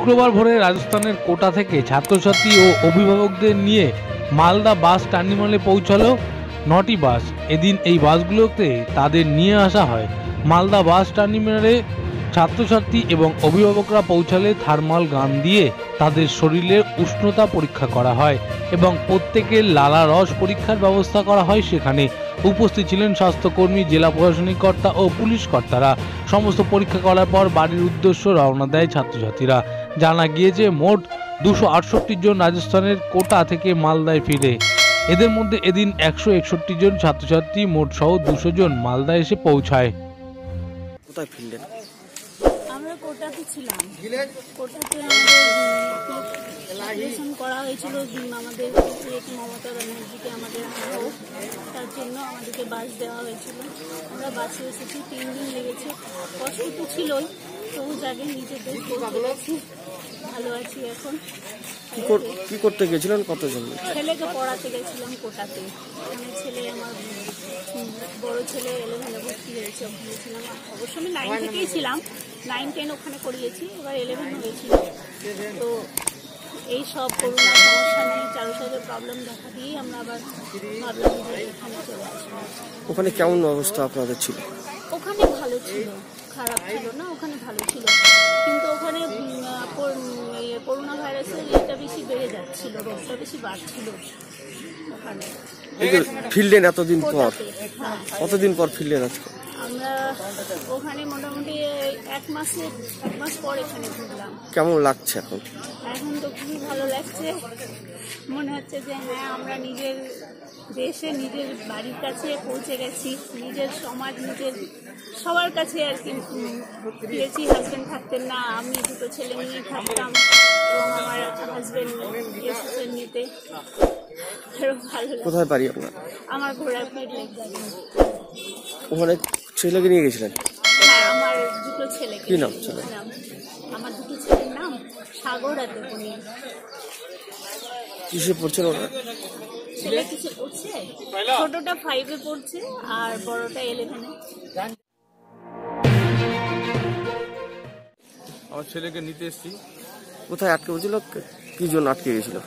শুক্রবার ভোরে রাজস্থানের কোটা থেকে ছাত্রছাত্রী ও অভিভাবকদের নিয়ে মালদা বাস টার্মিনালে পৌঁছালো 9টি বাস। এদিন এই বাসগুলোতে তাদের নিয়ে আসা হয়। মালদা বাস টার্মিনালে ছাত্রছাত্রী এবং অভিভাবকরা পৌঁছালে থার্মাল গান দিয়ে তাদের শরীরের উষ্ণতা পরীক্ষা করা হয় এবং প্রত্যেকের লালা রস পরীক্ষার ব্যবস্থা করা হয়। সেখানে উপস্থিত ছিলেন স্বাস্থ্যকর্মী, জেলা প্রশাসনিক কর্তা ও পুলিশ কর্তারা। সমস্ত পরীক্ষা করার পর বাড়ির উদ্দেশ্যে রওনা দেয় ছাত্রছাত্রীরা। জানা গিয়েছে মোট 268 জন রাজস্থানের কোটা থেকে মালদায় ফিরে। এদের মধ্যে এদিন 161 জন ছাত্রছাত্রী মোট সহ 200 জন মালদা এসে পৌঁছায়। কোথায় ফিরলেন? আমরা কোটাতে ছিলাম। কোটাতে আমাদের করা হয়েছিল আমাদের মমতা ব্যানার্জিকে আমাদের তার জন্য আমাদেরকে বাস দেওয়া হয়েছিল। আমরা বাসে এসেছি, 3 দিন লেগেছে। কষ্ট তো ছিলই, তবু যাকে নিজেদের পৌঁছে গেছি, ভালো আছি এখন। কি করতে গেছিলেন? কতজন? ছেলেকে পড়াতে গেছিলাম কোটাতে। মানে ছেলে, আমার বড় ছেলে 11-এ ভর্তি হয়েছে, ওখানে ছিলাম। অবশ্য আমি 9 থেকেই ছিলাম, 9-10 ওখানে করিয়েছি, এবার 11 হয়েছিল। তো এই সব করোনা সমস্যা নিয়ে চারুসাজের প্রবলেম দেখা দিয়েই আমরা আবার ভাবলাম যে এখানে চলে আসবো। ওখানে কেমন অবস্থা আপনাদের ছিল? ওখানে ভালো ছিল, খারাপ ছিল না, ওখানে ভালো ছিল। কিন্তু ওখানে করোনা ভাইরাসের ইয়েটা বেশি বেড়ে যাচ্ছিল, রোগটা বেশি বাড়ছিল ওখানে। ফিরলেন এতদিন পর? কতদিন পর ফিরলেন আজকে? আমরা ওখানে মোটামুটি 1 মাস পর এখানে ঘুরলাম। কেমন লাগছে এখন? এখন তো খুবই ভালো লাগছে। মনে হচ্ছে যে হ্যাঁ, আমরা নিজের দেশে, নিজের বাড়ির কাছে পৌঁছে গেছি, নিজের সমাজ, নিজের সবার কাছে আর কি পেয়েছি। হাজব্যান্ড থাকতেন না, আমি 2 ছেলে নিয়ে থাকতাম এবং আমার হাজব্যান্ড এসেছেন নিতে। কোথায় বাড়ি আপনার? আমার ঘোড়ারপিট লেক গার্ডেন। ওখানে ছেলেকে নিয়ে গেছিলেন? হ্যাঁ, আমার 2 ছেলে। কি নাম ছিল? আমার 2 ছেলের নাম সাগর আর দেবনী। কিসে পড়ছেন ওরা? ছেলে কিসে পড়ছে? ছোটটা 5-এ পড়ছে আর বড়টা 11-এ। আমার ছেলেকে নিতে এসেছি। কোথায় আটকে গেছিল? কি জন্য আটকে গেছিল?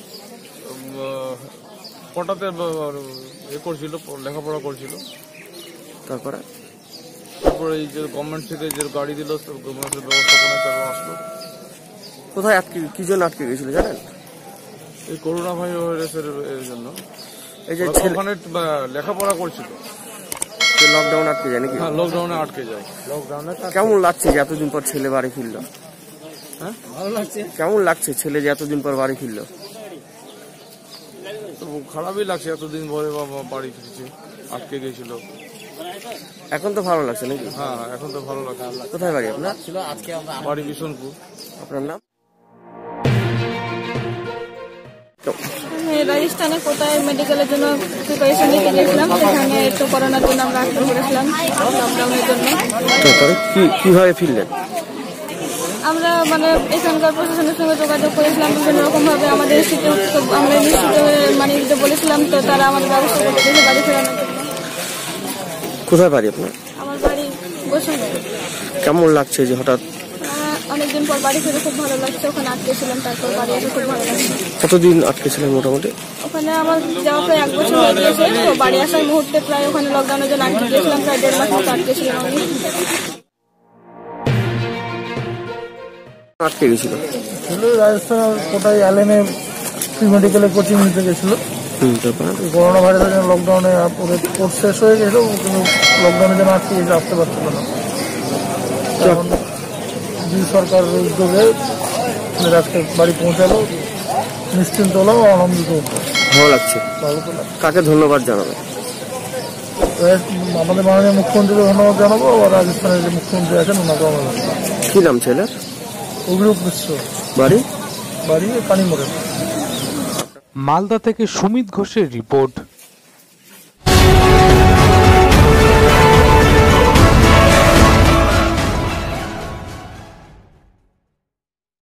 কোটাতে করছিল, লেখাপড়া করছিল। তারপরে এই যে গভর্নমেন্ট থেকে যে গাড়ি দিল, গভর্নমেন্টের ব্যবস্থাপনা তারা আসলো। কোথায় আটকে, কি জন্য আটকে গেছিল জানেন? এই করোনা ভাইরাসের জন্য। এই যে ওখানে লেখাপড়া করছিল, লকডাউন আটকে যায় নাকি? হ্যাঁ, লকডাউনে আটকে যায়। কেমন লাগছে যে এতদিন পর ছেলে বাড়ি ফিরলো? হ্যাঁ, ভালো লাগছে। কেমন লাগছে ছেলে যে এতদিন পর বাড়ি ফিরলো? তো খারাপই লাগছে, এতদিন পরে বাড়ি ফিরছে, আটকে গেছিল। এখন তো ভালো লাগছে নাকি? হ্যাঁ, এখন তো ভালো লাগছে। কোথায় বাড়ি আপনার? বাড়ি বিশনপুর। আপনার নাম? রাজস্থানে কোটায় মেডিকেলের জন্য প্রিপারেশন নিতে গেছিলাম। সেখানে একটু করোনার জন্য আমরা আটকে পড়েছিলাম, লকডাউনের জন্য। কিভাবে ফিরলেন? আমরা মানে এখানকার প্রশাসনের সঙ্গে যোগাযোগ করেছিলাম বিভিন্ন রকমভাবে। আমাদের আমরা নিশ্চিত মানে দিতে বলেছিলাম, তো তারা আমাদের ব্যবস্থা করতে গেছে বাড়ি ফেরানোর জন্য। কোথায় বাড়ি আপনার? আমার বাড়ি বসুন্ধরা। কেমন লাগছে যে হঠাৎ? অনেকদিন পর বাড়ি ফিরে খুব ভালো লাগছে। ওখানে আটকে ছিলাম, তারপর বাড়ি এসে খুব ভালো লাগছে। কতদিন আটকে ছিলেন মোটামুটি? ওখানে আমার যাওয়া প্রায় 1 বছর হয়ে গিয়েছে। তো বাড়ি আসার মুহূর্তে প্রায় ওখানে লকডাউনের জন্য আটকে গিয়েছিলাম, প্রায় 1.5 মাস মতো আটকে ছিলাম আমি। আটকে গেছিল রাজস্থান কোটায় এলএনএ প্রি মেডিকেলে কোচিং নিতে গেছিল। করোনা ভাইরাসের জন্য লকডাউনে ওদের কোর্স শেষ হয়ে গেছিল, কিন্তু লকডাউনের জন্য আটকে গেছে, আসতে পারছিল না। এখন সরকারের উদ্যোগে আজকে বাড়ি পৌঁছালো, নিশ্চিন্ত হলাম, আনন্দিত। ভালো লাগছে? ভালো তো লাগছে। কাকে ধন্যবাদ জানাবেন? আমাদের মাননীয় মুখ্যমন্ত্রীকে ধন্যবাদ জানাবো, আর রাজস্থানের যে মুখ্যমন্ত্রী আছেন ওনাকেও আমরা। কি নাম ছেলের? অভিরূপ মিশ্র। বাড়ি? বাড়ি কানিমোড়ে। মালদা থেকে সুমিত ঘোষের রিপোর্ট।